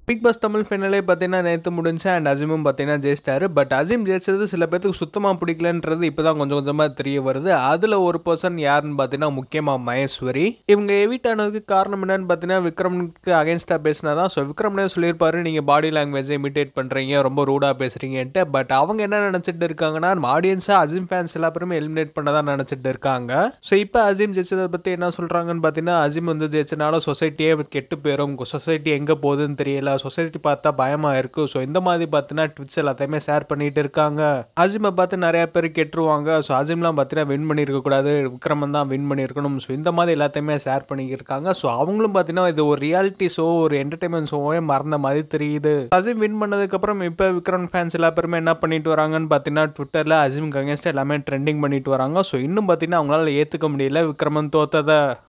Big pass Tamil ஃபைனலே பார்த்தீங்கன்னா நேற்று முடிஞ்சு அண்ட் அசீமும் பார்த்தீங்கன்னா ஜெயிச்சிட்டாரு. பட் அசீம் ஜெயிச்சது சில பேருக்கு சுத்தமாக பிடிக்கலன்றது இப்போ தான் கொஞ்சம் கொஞ்சமாக தெரிய வருது. அதில் ஒரு பர்சன் யாருன்னு பார்த்தீங்கன்னா முக்கியமாக மகேஸ்வரி. இவங்க எவிட் ஆனதுக்கு காரணம் என்னன்னு பார்த்தீங்கன்னா விக்ரமனுக்கு அகேன்ஸ்டாக பேசினா தான். ஸோ விக்ரமனே சொல்லியிருப்பாரு, நீங்கள் பாடி லாங்குவேஜை இமிட்டேட் பண்ணுறீங்க, ரொம்ப ரூடாக பேசுகிறீங்கன்ட்டு. பட் அவங்க என்ன நினச்சிட்டு இருக்காங்கன்னா ஆடியன்ஸாக அசீம் ஃபேன்ஸ் எல்லா பேருமே எலிமினேட் பண்ண தான் நினச்சிட்டு இருக்காங்க. ஸோ இப்போ அசீம் ஜெயிச்சதை பற்றி என்ன சொல்கிறாங்கன்னு பார்த்தீங்கன்னா, அசீம் வந்து ஜெயிச்சனால சொசைட்டியே கெட்டு போயிடும், சொசைட்டி எங்கே போகுதுன்னு தெரியல, சொசைட்டி பார்த்தா பயமா இருக்கு. ஸோ இந்த மாதிரி பார்த்தீங்கன்னா ட்விட்ஸ் எல்லாத்தையுமே ஷேர் பண்ணிட்டு இருக்காங்க. அசீமை பார்த்து நிறைய பேர் கெட்டுருவாங்க. ஸோ அசீம்லாம் பார்த்தீங்கன்னா வின் பண்ணியிருக்க கூடாது, விக்ரமன் தான் வின் பண்ணியிருக்கணும். ஸோ இந்த மாதிரி எல்லாத்தையுமே ஷேர் பண்ணியிருக்காங்க. ஸோ அவங்களும் பார்த்தீங்கன்னா இது ஒரு ரியாலிட்டி ஷோ, ஒரு என்டர்டைன்மெண்ட் ஷோவே மறந்த மாதிரி தெரியுது. அசீம் வின் பண்ணதுக்கு அப்புறம் இப்போ விக்ரம் ஃபேன்ஸ் எல்லா பேருமே என்ன பண்ணிட்டு வராங்கன்னு பார்த்தீங்கன்னா ட்விட்டர்ல அசீமுக்கு அகேன்ஸ்டா எல்லாமே ட்ரெண்டிங் பண்ணிட்டு வராங்க. ஸோ இன்னும் பார்த்தீங்கன்னா அவங்களால ஏற்றுக்க முடியல விக்ரமன் தோத்ததை.